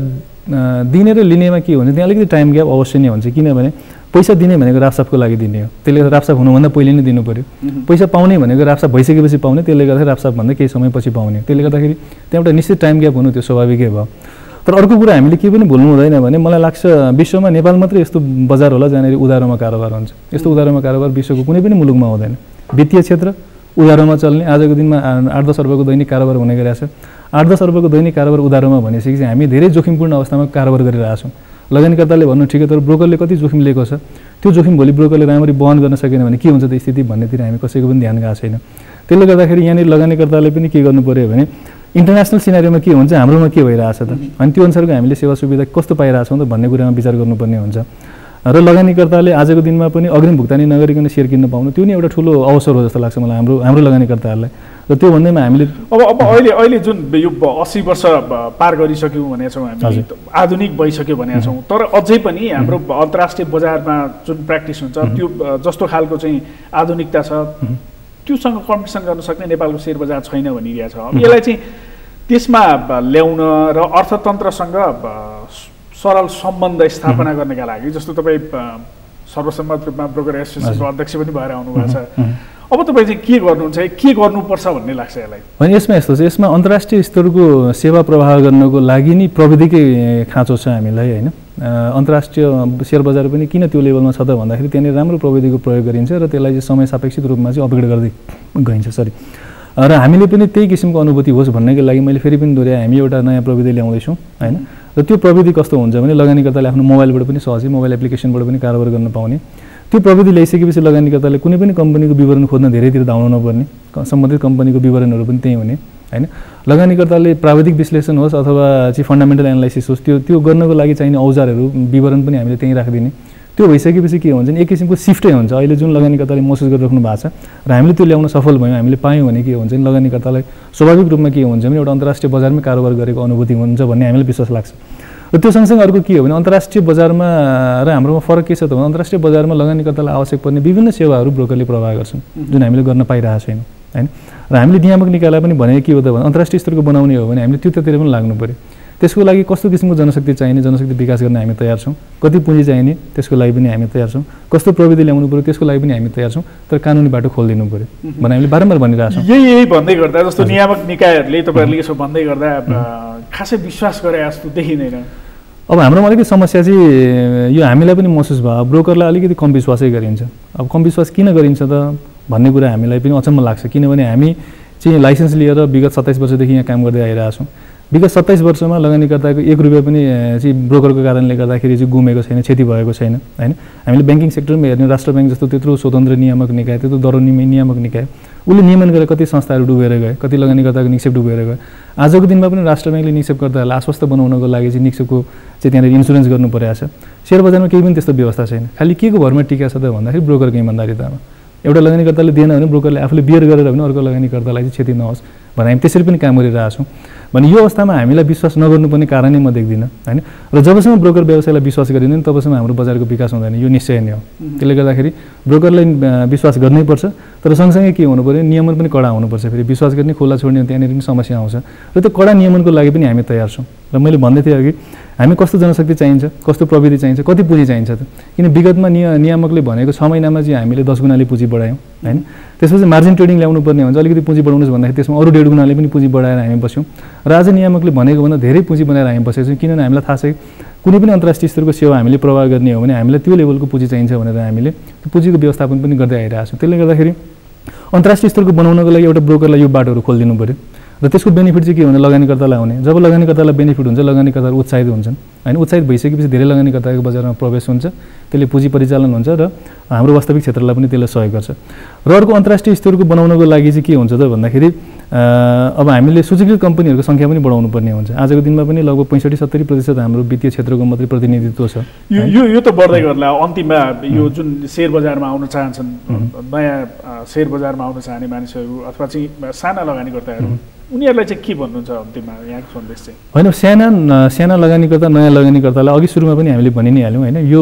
दिने र लिनेमा के हुन्छ त्यहाँ अलिकति टाइम ग्याप अवश्य नै हुन्छ। किनभने पैसा दिने भनेको रापसापको लागि दिने हो, त्यसले गर्दा रापसाप हुनुभन्दा पहिले नै दिनु पऱ्यो। पैसा पाउने भनेको रापसाप भइसकेपछि पाउने, त्यसले गर्दा रापसापभन्दा केही समयपछि पाउने। त्यसले गर्दाखेरि त्यहाँ एउटा निश्चित टाइम ग्याप हुनु त्यो स्वाभाविकै भयो। तर अर्को कुरा हामीले के पनि भुल्नु हुँदैन भने मलाई लाग्छ विश्वमा नेपाल मात्रै यस्तो बजार होला जहाँनिर उधारोमा कारोबार हुन्छ। यस्तो उधारोमा कारोबार विश्वको कुनै पनि मुलुकमा हुँदैन। वित्तीय क्षेत्र उधारोमा चल्ने, आजको दिनमा आठ दस अर्बको दैनिक कारोबार हुने गरिरहेको छ। आठ दस अर्बको दैनिक कारोबार उधारोमा भनेपछि चाहिँ हामी धेरै जोखिमपूर्ण अवस्थामा कारोबार गरिरहेका छौँ। लगानीकर्ताले भन्नु ठिकै, तर ब्रोकरले कति जोखिम लिएको छ, त्यो जोखिम भोलि ब्रोकरले राम्ररी वहन गर्न सकेन भने के हुन्छ त स्थिति भन्नेतिर हामी कसैको पनि ध्यान गएको छैन। त्यसले गर्दाखेरि यहाँनिर लगानीकर्ताले पनि के गर्नु पऱ्यो भने इन्टरनेसनल सिनारीमा के हुन्छ, हाम्रोमा के भइरहेछ त, अनि त्यो अनुसारको हामीले सेवा सुविधा कस्तो पाइरहेछौँ त भन्ने कुरामा विचार गर्नुपर्ने हुन्छ। र लगानीकर्ताले आजको दिनमा पनि अग्रिम भुक्तानी नगरिकन सेयर किन्न पाउनु त्यो नै एउटा ठुलो अवसर हो जस्तो लाग्छ मलाई हाम्रो हाम्रो लगानीकर्ताहरूलाई। र त्यो भन्दैमा हामीले अब अब अहिले अहिले जुन यो अस्सी वर्ष पार गरिसक्यौँ भनेका छौँ, हामी आधुनिक भइसक्यो भनेका छौँ, तर अझै पनि हाम्रो अन्तर्राष्ट्रिय बजारमा जुन प्र्याक्टिस हुन्छ त्यो जस्तो खालको चाहिँ आधुनिकता छ त्योसँग कम्पिटिसन गर्न सक्ने नेपालको सेयर बजार छैन भनिरहेको छ। अब यसलाई चाहिँ त्यसमा ल्याउन र अर्थतन्त्रसँग सरल सम्बन्ध स्थापना गर्नका लागि जस्तो तपाईँ सर्वसम्मत रूपमा ब्रोकर एसोसिएसनको अध्यक्ष पनि भएर आउनुभएको छ, अब तपाईँ चाहिँ के गर्नुहुन्छ, के गर्नुपर्छ भन्ने लाग्छ यसलाई? होइन यसमा यस्तो छ, यसमा अन्तर्राष्ट्रिय स्तरको सेवा प्रवाह गर्नको लागि नि प्रविधिकै खाँचो छ हामीलाई होइन। अन्तर्राष्ट्रिय सेयर बजार पनि किन त्यो लेभलमा छ त भन्दाखेरि त्यहाँनिर राम्रो प्रविधिको प्रयोग गरिन्छ र त्यसलाई चाहिँ समय सापेक्षित रूपमा चाहिँ अपग्रेड गर्दै गइन्छ सरी। र हामीले पनि त्यही किसिमको अनुभूति होस् भन्नेको लागि मैले फेरि पनि दोहोऱ्याएँ, हामी एउटा नयाँ प्रविधि ल्याउँदैछौँ होइन। र त्यो प्रविधि कस्तो हुन्छ भने लगानीकर्ताले आफ्नो मोबाइलबाट पनि सहजै मोबाइल एप्लिकेसनबाट पनि कारोबार गर्न पाउने। त्यो प्रविधि ल्याइसकेपछि लगानीकर्ताले कुनै पनि कम्पनीको विवरण खोज्न धेरैतिर धाउनु नपर्ने, सम्बन्धित कम्पनीको विवरणहरू पनि त्यही हुने होइन। लगानीकर्ताले प्राविधिक विश्लेषण होस् अथवा चाहिँ फन्डामेन्टल एनालाइसिस होस् त्यो त्यो गर्नको लागि चाहिने औजारहरू विवरण पनि हामीले त्यहीँ राखिदिने। त्यो भइसकेपछि के हुन्छ नि एक किसिमको सिफ्टै हुन्छ। अहिले जुन लगानीकर्ताले महसुस गरिराख्नु भएको छ र हामीले त्यो ल्याउन सफल भयौँ, हामीले पायौँ भने के हुन्छ नि लगानीकर्तालाई स्वाभाविक रूपमा के हुन्छ भने एउटा अन्तर्राष्ट्रिय बजारमै कारोबार गरेको अनुभूति हुन्छ भन्ने हामीलाई विश्वास लाग्छ। र त्यो सँगसँगै अर्को के हो भने अन्तर्राष्ट्रिय बजारमा र हाम्रोमा फरक के छ त भने अन्तर्राष्ट्रिय बजारमा लगानीकर्तालाई आवश्यक पर्ने विभिन्न सेवाहरू ब्रोकरले प्रवाह गर्छन् जुन हामीले गर्न पाइरहेको छैनौँ होइन। र हामीले नियामक निकायलाई पनि भनेको के हो त भने अन्तर्राष्ट्रिय स्तरको बनाउने हो भने हामीले त्यतातिर पनि लाग्नु पऱ्यो। त्यसको लागि कस्तो किसिमको जनशक्ति चाहिने, जनशक्ति विकास गर्न हामी तयार छौँ, कति पुँजी चाहिने त्यसको लागि पनि हामी तयार छौँ, कस्तो प्रविधि ल्याउनु पऱ्यो त्यसको लागि पनि हामी तयार छौँ, तर कानुनी बाटो खोलिदिनु पऱ्यो भने हामीले बारम्बार भनिरहेको छौँ। यही यही भन्दै गर्दा जस्तो नियामक निकायहरूले तपाईँहरूले यसो भन्दै गर्दा खासै विश्वास गरे जस्तो देखिँदैन। अब हाम्रोमा अलिकति समस्या चाहिँ यो हामीलाई पनि महसुस भयो, ब्रोकरलाई अलिकति कम विश्वासै गरिन्छ। अब कम विश्वास किन गरिन्छ त भन्ने कुरा हामीलाई पनि अचम्म लाग्छ, किनभने हामी चाहिँ लाइसेन्स लिएर विगत सत्ताइस वर्षदेखि यहाँ काम गर्दै आइरहेको छौँ। विगत सत्ताइस वर्षमा लगानीकर्ताको एक रुपियाँ पनि चाहिँ ब्रोकरको कारणले गर्दाखेरि चाहिँ गुमेको छैन, क्षति भएको छैन होइन। हामीले ब्याङ्किङ सेक्टरमा हेर्ने राष्ट्र ब्याङ्क जस्तो त्यत्रो स्वतन्त्र नियामक निकाय, त्यत्रो दरो नियामक निकाय, उसले नियमन गरेर कति संस्थाहरू डुबेर गए, कति लगानीकर्ताको निक्षेप डुबेर गए। आजको दिनमा पनि राष्ट्र ब्याङ्कले निक्षेपकर्ताहरूलाई आश्वस्त बनाउनको लागि चाहिँ निक्षेपको चाहिँ त्यहाँनिर इन्सुरेन्स गर्नु परेको छ। सेयर बजारमा केही पनि त्यस्तो व्यवस्था छैन। खालि के को भरमा टिका छ त भन्दाखेरि ब्रोकरको इमान्दारितामा। एउटा लगानीकर्ताले दिएन भने ब्रोकरले आफूले बियर गरेर भने अर्को लगानीकर्तालाई चाहिँ क्षति नहोस् भनेर हामी त्यसरी पनि काम गरिरहेको छौँ। भने यो अवस्थामा हामीलाई विश्वास नगर्नुपर्ने कारणै म देख्दिनँ होइन। र जबसम्म ब्रोकर व्यवसायलाई विश्वास गरिँदैन तबसम्म हाम्रो बजारको विकास हुँदैन, यो निश्चय नै हो। त्यसले गर्दाखेरि ब्रोकरलाई विश्वास गर्नैपर्छ, तर सँगसँगै के हुनु पऱ्यो, नियमन पनि कडा हुनुपर्छ। फेरि विश्वास गर्ने खुल्ला छोड्ने त्यहाँनिर पनि समस्या आउँछ र त्यो कडा नियमनको लागि पनि हामी तयार छौँ। र मैले भन्दै थिएँ अघि हामी कस्तो जनशक्ति चाहिन्छ, कस्तो प्रविधि चाहिन्छ, कति पुँजी चाहिन्छ त। किन विगतमा निय नियामकले भनेको छ महिनामा चाहिँ हामीले दस गुणाले पुँजी बढायौँ होइन। त्यसपछि मार्जिन ट्रेडिङ ल्याउनु पर्ने हुन्छ, अलिकति पुँजी बढाउनुहोस् भन्दाखेरि त्यसमा अरू डेढ गुणाले पनि पुँजी बढाएर हामी बस्यौँ। र आज नियामकले भनेको भन्दा धेरै पुँजी बनाएर हामी बसेको छौँ, किनभने हामीलाई थाहा छ कुनै पनि अन्तर्राष्ट्रिय स्तरको सेवा हामीले प्रवाह गर्ने हो भने हामीलाई त्यो लेभलको पुँजी चाहिन्छ भनेर हामीले त्यो पुँजीको व्यवस्थापन पनि गर्दै आइरहेको छौँ। त्यसले गर्दाखेरि अन्तर्राष्ट्रिय स्तरको बनाउनको लागि एउटा ब्रोकरलाई यो बाटोहरू खोलिदिनु पऱ्यो र त्यसको बेनिफिट चाहिँ के भने लगानीकर्तालाई आउने। जब लगानीकर्तालाई बेनिफिट हुन्छ लगानीकर्ताहरू उत्साहित हुन्छन् होइन। उत्साहित भइसकेपछि धेरै लगानीकर्ताको बजारमा प्रवेश हुन्छ, त्यसले पुँजी परिचालन हुन्छ र हाम्रो वास्तविक क्षेत्रलाई पनि त्यसले सहयोग गर्छ। र अर्को अन्तर्राष्ट्रिय स्तरको बनाउनको लागि चाहिँ के हुन्छ त भन्दाखेरि अब हामीले सूचीकृत कम्पनीहरूको सङ्ख्या पनि बढाउनु पर्ने हुन्छ। आजको दिनमा पनि लगभग पैँसठी सत्तरी प्रतिशत हाम्रो वित्तीय क्षेत्रको मात्रै प्रतिनिधित्व छ। यो यो यो त बढ्दै गर्ला अन्तिममा यो जुन सेयर बजारमा आउन चाहन्छन्, नयाँ सेयर बजारमा आउन चाहने मानिसहरू अथवा चाहिँ साना लगानीकर्ताहरू, उनीहरूलाई चाहिँ के भन्नुहुन्छ अन्तिममा यहाँको सन्देश चाहिँ? होइन, साना साना लगानीकर्ता नयाँ लगानीकर्तालाई अघि सुरुमा पनि हामीले भनि नै हाल्यौँ होइन। यो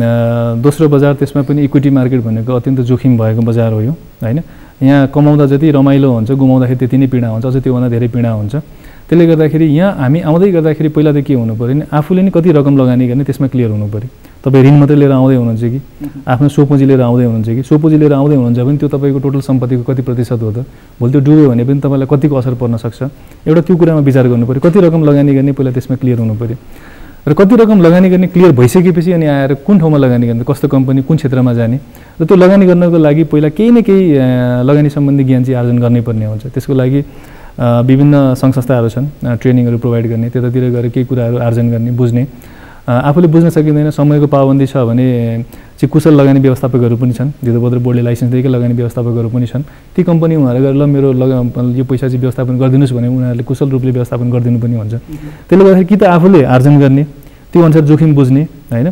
दोस्रो बजार, त्यसमा पनि इक्विटी मार्केट भनेको अत्यन्त जोखिम भएको बजार हो यो होइन। यहाँ कमाउँदा जति रमाइलो हुन्छ, गुमाउँदाखेरि त्यति नै पीडा हुन्छ, अझ त्योभन्दा धेरै पीडा हुन्छ। त्यसले गर्दाखेरि यहाँ हामी आउँदै गर्दाखेरि पहिला त के हुनु पऱ्यो नि, आफूले नि कति रकम लगानी गर्ने त्यसमा क्लियर हुनु पऱ्यो। तपाईँ ऋण मात्रै लिएर आउँदै हुनुहुन्छ कि आफ्नो सोपुँजी लिएर आउँदै हुनुहुन्छ कि सोपुँजी लिएर आउँदै हुनुहुन्छ भने त्यो तपाईँको टोटल सम्पत्तिको कति प्रतिशत हो त, भोलि त्यो डुब्यो भने पनि तपाईँलाई कतिको असर पर्न सक्छ, एउटा त्यो कुरामा विचार गर्नु पऱ्यो। कति रकम लगानी गर्ने पहिला त्यसमा क्लियर हुनु पऱ्यो। र कति रकम लगानी गर्ने क्लियर भइसकेपछि अनि आएर कुन ठाउँमा लगानी गर्ने, कस्तो कम्पनी, कुन क्षेत्रमा जाने, र त्यो लगानी गर्नको लागि पहिला केही न केही लगानी सम्बन्धी ज्ञान चाहिँ आर्जन गर्नै पर्ने हुन्छ। त्यसको लागि विभिन्न सङ्घ संस्थाहरू छन् ट्रेनिङहरू प्रोभाइड गर्ने, त्यतातिर गएर केही कुराहरू आर्जन गर्ने, बुझ्ने। आफूले बुझ्न सकिँदैन, समयको पाबन्दी छ भने चाहिँ कुशल लगानी व्यवस्थापकहरू पनि छन्, धितोपत्र बोर्डले लाइसेन्स दिएकै लगानी व्यवस्थापकहरू पनि छन्। ती कम्पनी उहाँहरू गएर ल मेरो लगा यो पैसा चाहिँ व्यवस्थापन गरिदिनुहोस् भने उनीहरूले कुशल रूपले व्यवस्थापन गरिदिनु पनि हुन्छ। त्यसले गर्दाखेरि कि त आफूले आर्जन गर्ने, त्यो अनुसार जोखिम बुझ्ने होइन।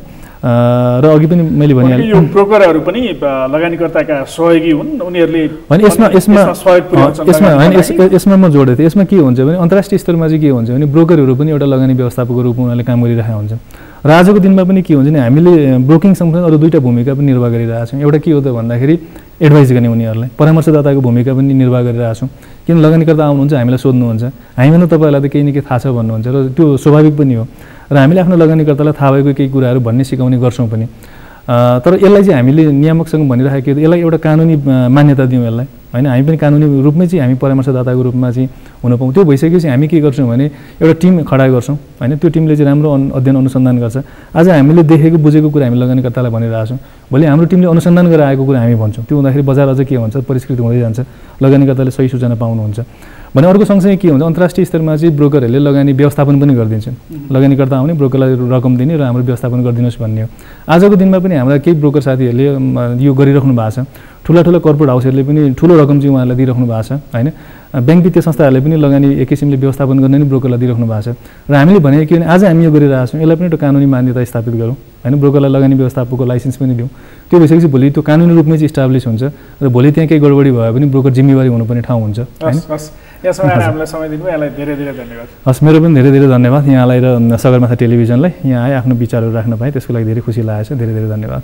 र अघि पनि मैले भनिहालेँ यो ब्रोकरहरू पनि लगानीकर्ताका सहयोगी हुन्, उनीहरूले होइन यसमा यसमा सहयोग पुर्याउँछन्। यसमा होइन यसमा म जोडेको थिएँ। यसमा के हुन्छ भने अन्तर्राष्ट्रिय स्तरमा चाहिँ के हुन्छ भने ब्रोकरहरू पनि एउटा लगानी व्यवस्थापकको रूपमा उनीहरूले काम गरिरहेका हुन्छन्। र आजको दिनमा पनि के हुन्छ भने हामीले ब्रोकिङ सँगसँगै अरू दुईवटा भूमिका पनि निर्वाह गरिरहेका छौँ। एउटा के हो त भन्दाखेरि एडभाइस गर्ने, उनीहरूलाई परामर्शदाताको भूमिका पनि निर्वाह गरिरहेका छौँ। किन लगानीकर्ता आउनुहुन्छ, हामीलाई सोध्नुहुन्छ, हामीभन्दा तपाईँहरूलाई त केही न केही थाहा छ भन्नुहुन्छ र त्यो स्वाभाविक पनि हो। र हामीले आफ्नो लगानीकर्तालाई थाहा भएको केही कुराहरू भन्ने सिकाउने गर्छौँ पनि। तर यसलाई चाहिँ हामीले नियामकसँग भनिराखेको यसलाई एउटा कानुनी मान्यता दिउँ यसलाई होइन। हामी पनि कानुनी रूपमै चाहिँ हामी परामर्शदाताको रूपमा चाहिँ हुन पाउँ। त्यो भइसकेपछि हामी के गर्छौँ भने एउटा टिम खडा गर्छौँ होइन। त्यो टिमले चाहिँ राम्रो अध्ययन अनुसन्धान गर्छ। आज हामीले देखेको बुझेको कुरा हामी लगानीकर्तालाई भनिरहेको छौँ, भोलि हाम्रो टिमले अनुसन्धान गरेर आएको कुरा हामी भन्छौँ। त्यो हुँदाखेरि बजार अझ के हुन्छ, परिष्कृत हुँदै जान्छ, लगानीकर्ताले सही सूचना पाउनुहुन्छ। भने अर्को सँगसँगै के हुन्छ, अन्तर्राष्ट्रिय स्तरमा चाहिँ ब्रोकरहरूले लगानी व्यवस्थापन पनि गरिदिन्छन्। लगानीकर्ता आउने, ब्रोकरलाई रकम दिने र हाम्रो व्यवस्थापन गरिदिनुहोस् भन्ने हो। आजको दिनमा पनि हाम्रा केही ब्रोकर साथीहरूले यो गरिराख्नु भएको छ। ठुला ठुला कर्पोरेट हाउसहरूले पनि ठुलो रकम चाहिँ उहाँहरूलाई दिइराख्नु भएको छ होइन। ब्याङ्क वित्तीय संस्थाहरूले पनि लगानी एक किसिमले व्यवस्थापन गर्ने नि ब्रोकरलाई दिइराख्नु भएको छ। र हामीले भनेको के भने आज हामी यो गरिरहेको छौँ, यसलाई पनि एउटा कानुनी मान्यता स्थापित गरौँ होइन। ब्रोकरलाई लगानी व्यवस्थापकको लाइसेन्स पनि दिउँ। त्यो भइसकेपछि भोलि त्यो कानुनी रूपमै चाहिँ इस्टाब्लिस हुन्छ र भोलि त्यहाँ केही गडबडी भयो भने ब्रोकर जिम्मेवारी हुनुपर्ने ठाउँ हुन्छ होइन। हामीलाई समय दिनुभयो, यहाँलाई धेरै धेरै धन्यवाद। हस्, मेरो पनि धेरै धेरै धन्यवाद यहाँलाई र सगरमाथा टेलिभिजनलाई। यहाँ आए आफ्नो विचारहरू राख्न पाएँ, त्यसको लागि धेरै खुसी लागेको छ। धेरै धेरै धन्यवाद।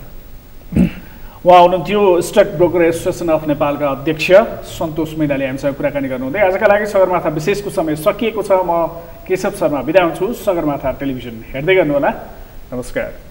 उहाँ हुनुहुन्थ्यो स्टक ब्रोकर एसोसिएसन अफ नेपालका अध्यक्ष सन्तोष मैनाली हामीसँग कुराकानी गर्नुहुँदै। आजका लागि सगरमाथा विशेषको समय सकिएको छ। म केशव शर्मा बिदा हुन्छु। सगरमाथा टेलिभिजन हेर्दै गर्नुहोला। नमस्कार।